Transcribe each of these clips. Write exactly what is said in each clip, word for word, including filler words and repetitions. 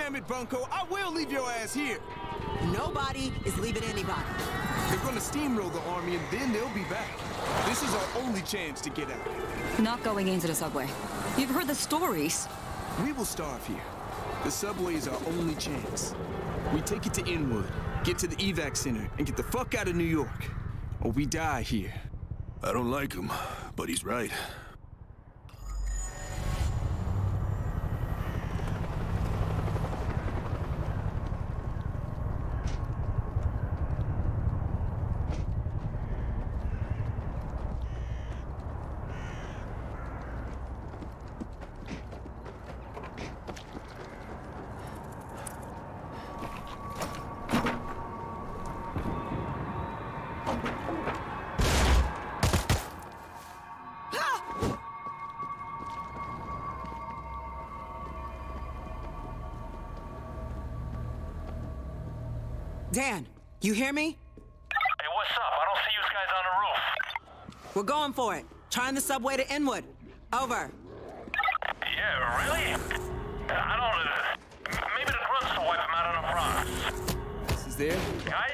damn it, Bunko. I will leave your ass here. Nobody is leaving anybody. They're gonna steamroll the army and then they'll be back. This is our only chance to get out. Not going into the subway. You've heard the stories. We will starve here. The subway is our only chance. We take it to Inwood, get to the evac center, and get the fuck out of New York. Or we die here. I don't like him, but he's right. Dan, you hear me? Hey, what's up? I don't see you guys on the roof. We're going for it. Trying the subway to Inwood. Over. Yeah, really? I don't... Uh, maybe the grunts will wipe him out on the Bronx. This is there? Guys?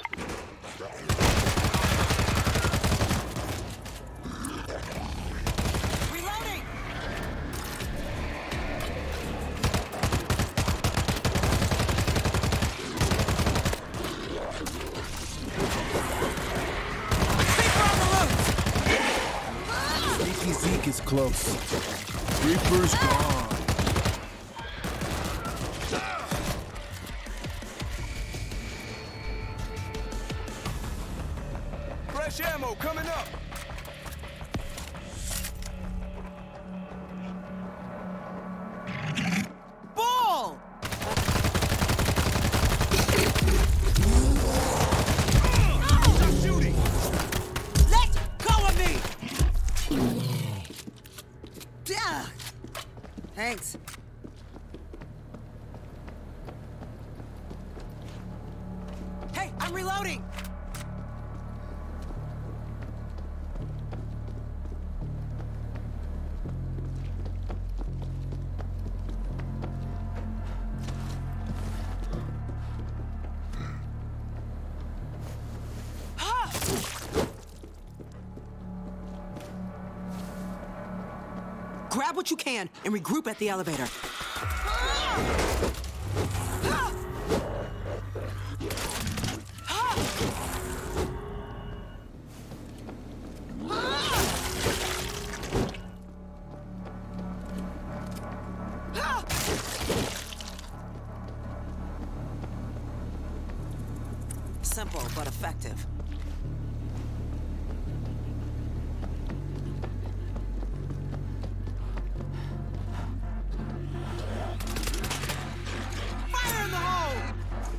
Reloading! Sneaky Zeke is close. Reaper's gone. Fresh ammo coming up. Bull! Stop shooting! Let go of me! Yeah. Thanks. Hey, I'm reloading! Grab what you can and regroup at the elevator. Simple but effective. Fire in the hole!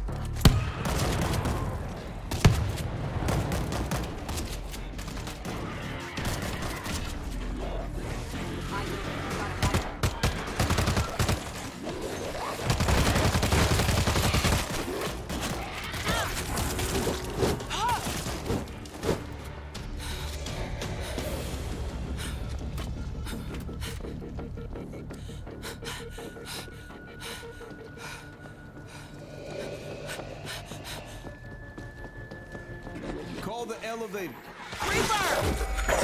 Call the elevator. Reaper!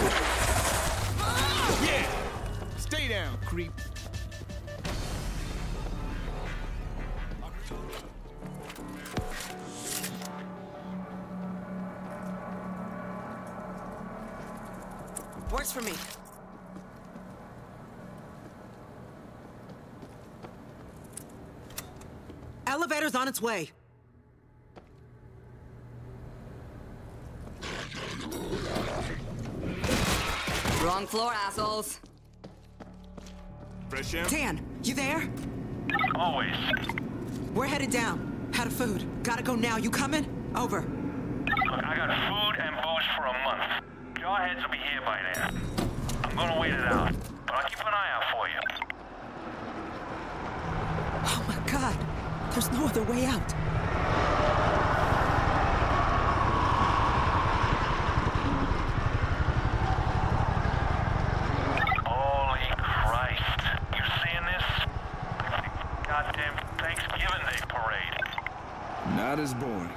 Yeah! Stay down, creep. Works for me. Elevator's on its way. Wrong floor, assholes. Fresh ammo? Dan, you there? Always. We're headed down. Out of food. Gotta go now. You coming? Over. Look, I got food and booze for a month. Jawheads will be here by then. I'm gonna wait it out, but I'll keep an eye out for you. Oh my God. There's no other way out. Holy Christ. You seeing this? Goddamn Thanksgiving. Not as boring.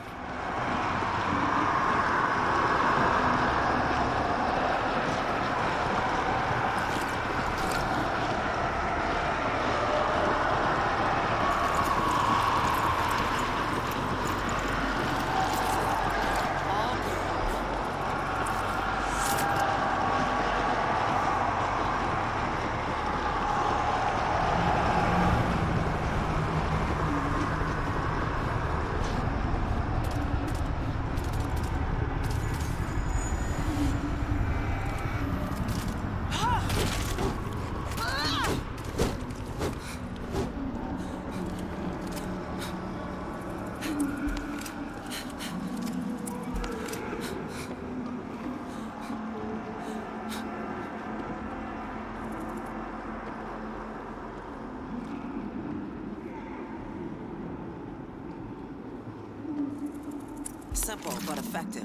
Simple, but effective.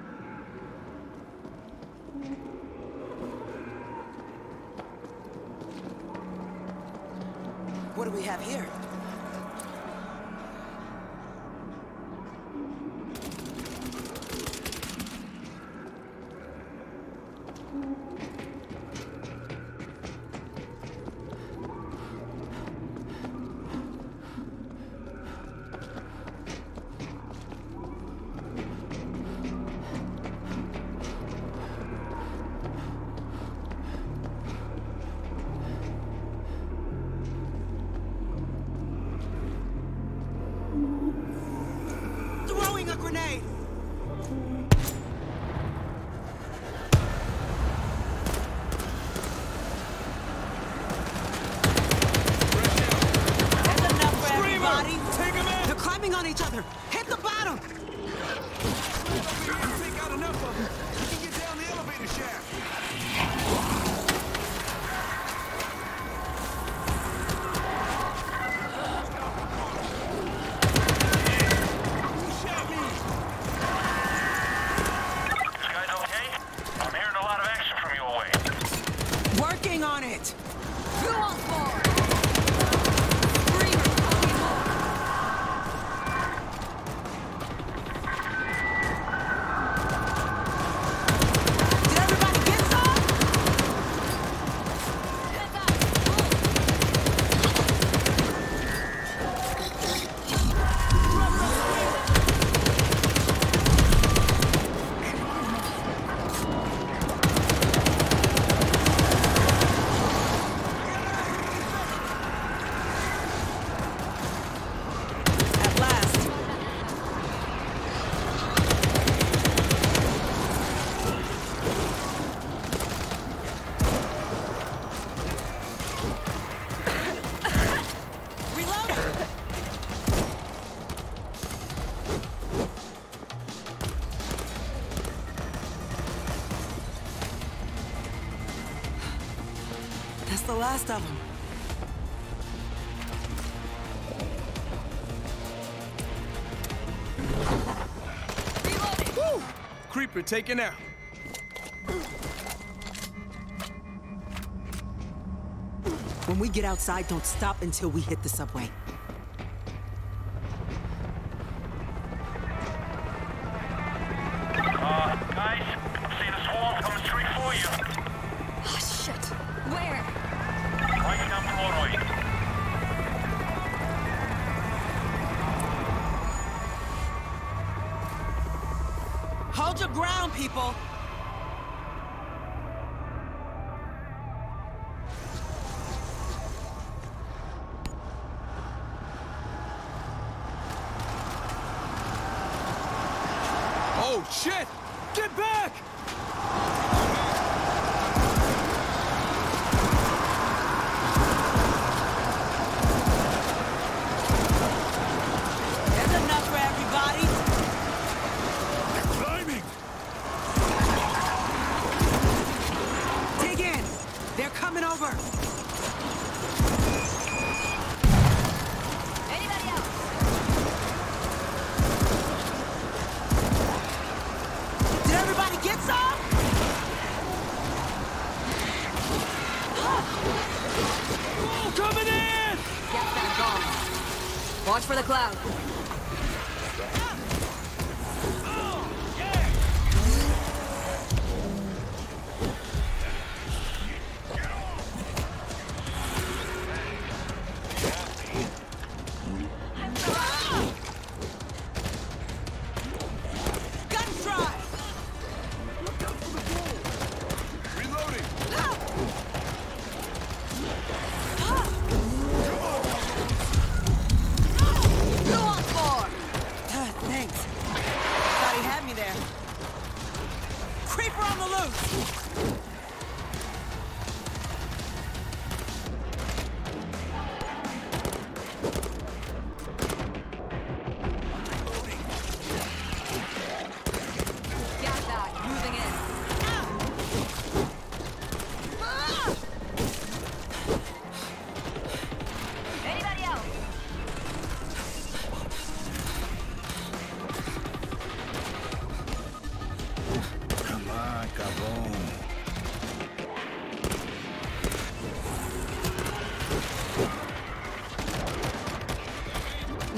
What do we have here? Throwing a grenade! That's enough for everybody. Take him in! They're climbing on each other. Hit the bottom! Take out enough of them. We can get down the elevator shaft. You guys okay? I'm hearing a lot of action from your way. Working on it! Who wants more? Screamer, talking more. Did everybody get some? Heads up. Move. At last. Reload! That's the last of them. Reloading. Creeper taken out. When we get outside, don't stop until we hit the subway. Uh, guys, I'm seeing a swarm coming straight for you. Oh, shit. Where? Right down Broadway. Hold your ground, people! Oh, shit! Get back! There's enough for everybody! Climbing! Dig in! They're coming over! Anybody else? Did everybody get some? Oh, coming in! Get that gone. Watch for the cloud.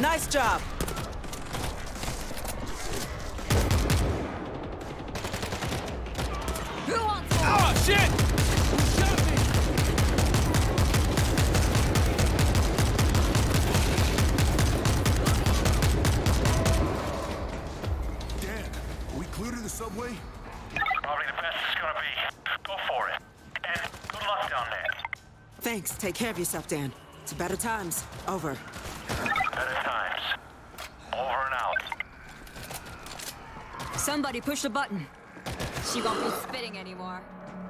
Nice job. Who wants more? Oh, shit! Who shot me? Dan, are we clear to the subway? Probably the best it's gonna be. Go for it. And good luck down there. Thanks. Take care of yourself, Dan. To better times. Over. Better times. Over and out. Somebody push a button. She won't be spitting anymore.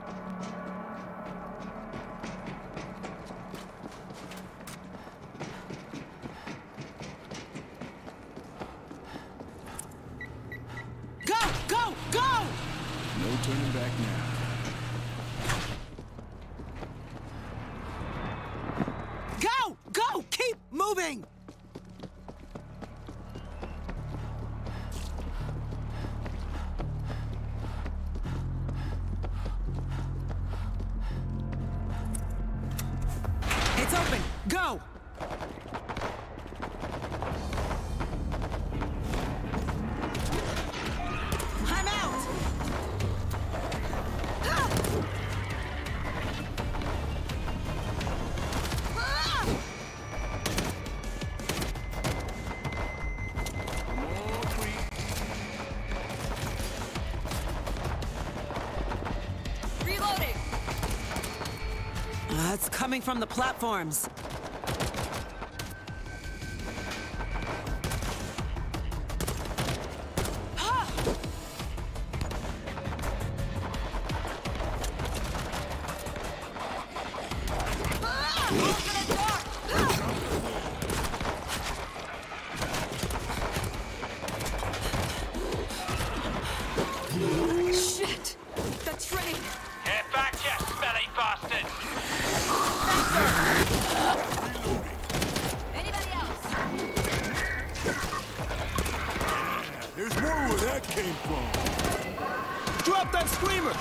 Go! Go! Go! No turning back now. Go! Go! Keep moving! It's open! Go! I'm out! Ah! Ah! Reloading! Uh, it's coming from the platforms. Shit! The train! Get back, you smelly bastards! Anybody else? There's more where that came from. Drop that screamer!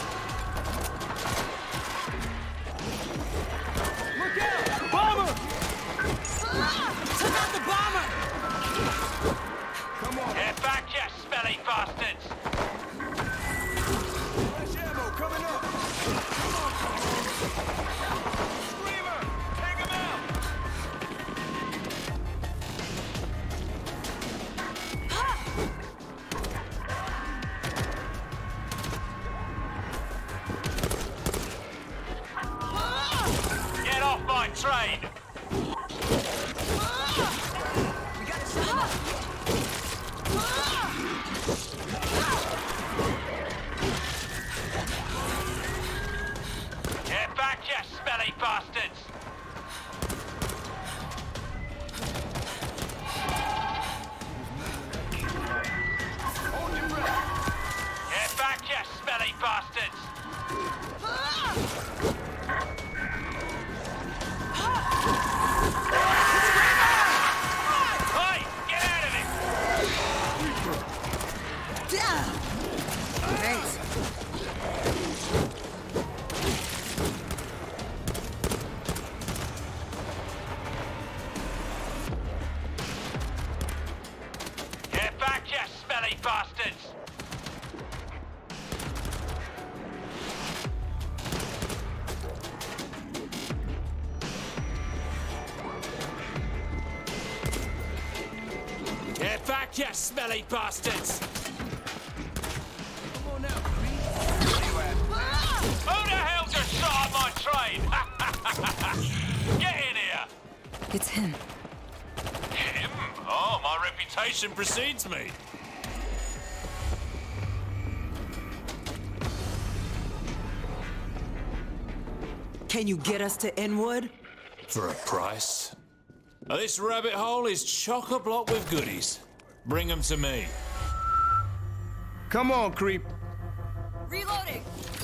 Look out! Bomber! Took out the bomber! Come on! Get back, you smelly bastards! Fresh ammo coming up! Come on, screamer! Take him out! Get off my train! We got a shot! Get back, you smelly bastards! Hold your breath! Get back, you smelly bastards! Hey, get out of it! Yeah! Thanks. Get back, you smelly bastards! Get back, you smelly bastards! Come on now, Creep. Who the hell just shot at my train? Get in here! It's him. Him? Oh, my reputation precedes me. Can you get us to Inwood? For a price? Now, this rabbit hole is chock-a-block with goodies. Bring them to me. Come on, Creep. Reloading!